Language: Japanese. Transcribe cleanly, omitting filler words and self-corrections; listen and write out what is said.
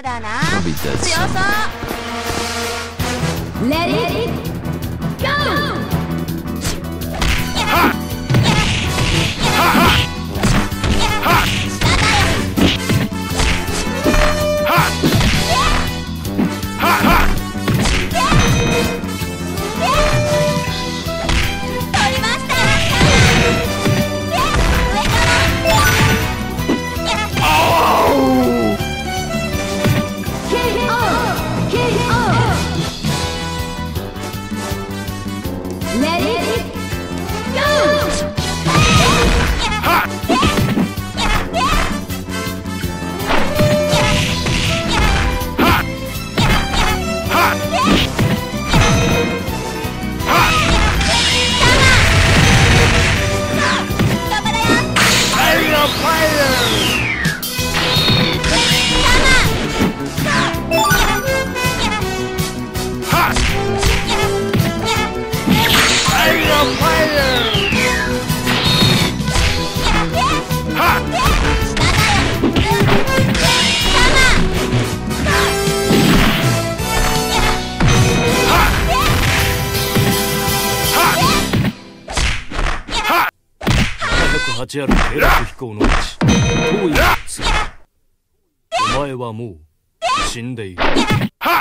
やだな。 I'll be dead 強 soon. そう。 レディーゴー。 8ある低落飛行のうち遠いを次お前はもう死んでいる。